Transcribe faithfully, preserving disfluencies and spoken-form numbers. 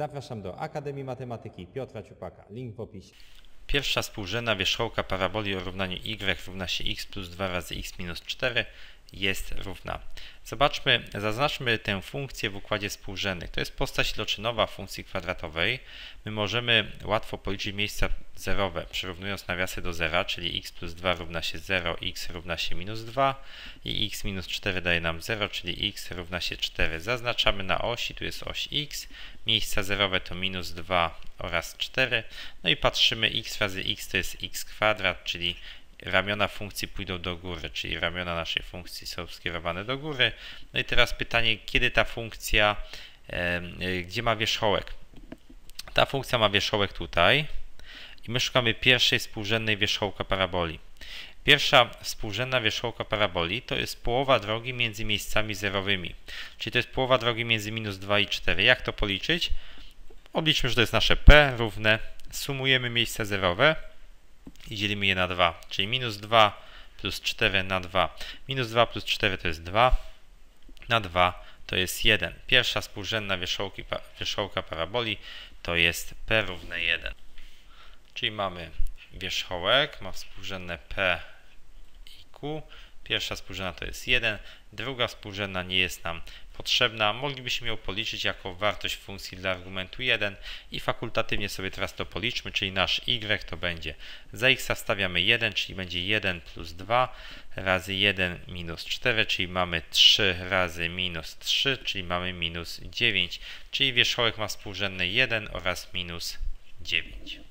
Zapraszam do Akademii Matematyki Piotra Ciupaka. Link w opisie. Pierwsza współrzędna wierzchołka paraboli o równaniu y równa się x plus dwa razy x minus cztery jest równa. Zobaczmy, zaznaczmy tę funkcję w układzie współrzędnych. To jest postać iloczynowa funkcji kwadratowej. My możemy łatwo policzyć miejsca zerowe, przyrównując nawiasy do zera, czyli x plus dwa równa się zero, x równa się minus dwa i x minus cztery daje nam zero, czyli x równa się cztery. Zaznaczamy na osi, tu jest oś x, miejsca zerowe to minus dwa oraz cztery. No i patrzymy, x razy x to jest x kwadrat, czyli ramiona funkcji pójdą do góry, czyli ramiona naszej funkcji są skierowane do góry. No i teraz pytanie, kiedy ta funkcja, e, gdzie ma wierzchołek? Ta funkcja ma wierzchołek tutaj i my szukamy pierwszej współrzędnej wierzchołka paraboli. Pierwsza współrzędna wierzchołka paraboli to jest połowa drogi między miejscami zerowymi, czyli to jest połowa drogi między minus dwa i cztery. Jak to policzyć? Obliczmy, że to jest nasze p równe, sumujemy miejsca zerowe i dzielimy je na dwa, czyli minus dwa plus cztery na dwa. Minus dwa plus cztery to jest dwa, na dwa to jest jeden. Pierwsza współrzędna wierzchołki, wierzchołka paraboli to jest p równe jeden. Czyli mamy wierzchołek, ma współrzędne p i q. Pierwsza współrzędna to jest jeden, druga współrzędna nie jest nam potrzebna. Moglibyśmy ją policzyć jako wartość funkcji dla argumentu jeden i fakultatywnie sobie teraz to policzmy, czyli nasz y to będzie, za x stawiamy jeden, czyli będzie jeden plus dwa razy jeden minus cztery, czyli mamy trzy razy minus trzy, czyli mamy minus dziewięć, czyli wierzchołek ma współrzędne jeden oraz minus dziewięć.